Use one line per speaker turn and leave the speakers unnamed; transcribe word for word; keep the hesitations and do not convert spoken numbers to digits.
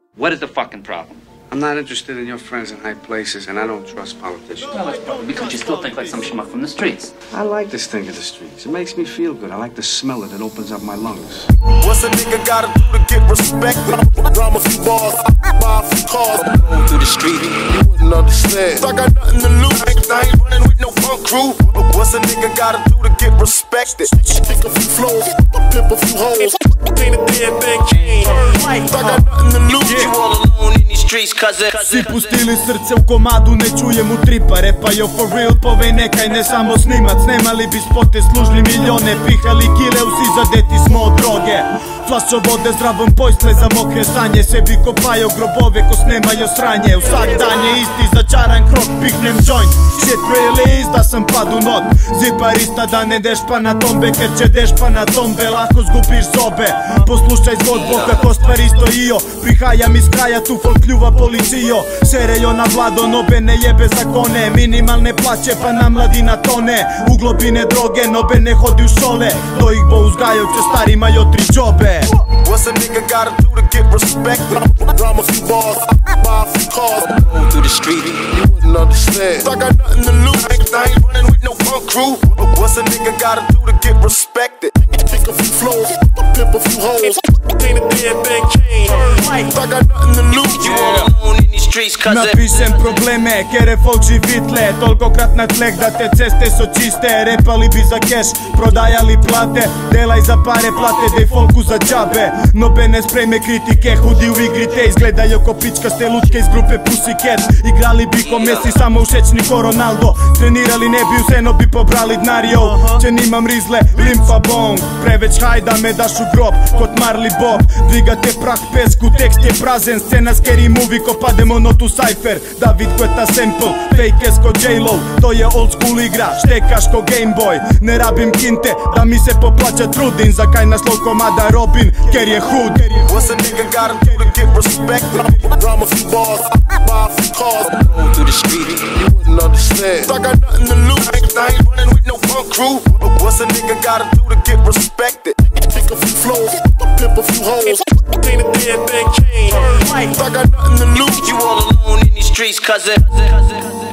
What is the fucking problem?
I'm not interested in your friends in high places, and I don't trust politicians.
Well, that's probably because you still think like some schmuck from the streets.
I like this thing of the streets. It makes me feel good. I like the smell of it. It opens up my lungs.
What's a nigga gotta do to get respect? Rhyme a few bars, buy a few cars. Roll through the street, you wouldn't understand. I got nothing to lose. I ain't, I ain't running with no punk crew. What's a nigga gotta do to get respected? Kick a few flows, pimp a few hoes. Ain't a damn thing changed. I got nothing to lose. You all alone in these streets.
Svi pustili srce u komadu, ne čujem u tripa. Repa yo for real, povej nekaj, ne samo snimac. Snemali bi spote, služili milijone, pihali kile, usi zadeti smo od droge. Flašo vode, zdravom pojstle za mokre sanje. Sebi kopaju grobove ko snemaju sranje. U svak dan je isti začaran krok, pihnem joint. Shit really is da sam padu not. Ziparista da ne deš pa na tombe, ker će deš pa na tombe, lako zgubiš zobe. Poslušaj zgodbo kako stvari stojijo. Prihajam iz kraja, tu folk kljuva policijo. Serejo na vlado, nobe ne jebe zakone. Minimalne plaće pa na mladina tone. U globine droge, nobe ne hodi u šole. Do ih bo uzgajao će starima jo tri džobe.
What's a nigga gotta do to get respect? Rhyme a few bars, buy a few cars. Roll through the street, you wouldn't understand. I got nothing to lose. I ain't, I ain't running with no punk crew. What's a nigga gotta do to get respected? Kick a few flows, pimp a few hoes. Ain't a damn thing changed. I got nothing to lose. You all alone in these streets, cause
napišem probleme, kere folči vitle. Tolikokrat na tleh da te ceste so čiste. Repali bi za keš, prodajali plate. Delaj za pare, plate dej folku za džabe. Nobe ne sprejme kritike, hudi u igri te izgledaju ko pičkaste lučke iz grupe Pussycat. Igrali bi ko Messi, samo ušečni ko Ronaldo. Trenirali ne bi u seno bi pobrali dnario. Če nimam rizle, limfa bong. Preveć hajda me daš u grob, kot Marley Bob. Digate prah pesku, tekst je prazen. Scena scary movie ko pademo notu cypher. David Guetta sample, fake es ko J-Lo. To je old school igra, štekaš ko Game Boy. Ne rabim kinte, da mi se poplaća trudin. Za kaj naslov komada Robin, ker je hud.
What's a nigga gotta do to get respect? Rhyme a few bars, buy a few cars. Roll through the street, you wouldn't understand. I got nothing to lose. I ain't, I ain't running with no punk crew. What's a nigga gotta do to get respected? Kick a few flows, pimp a few hoes. Ain't a damn thing changed. I got nothing to lose. You all alone in these streets, cause it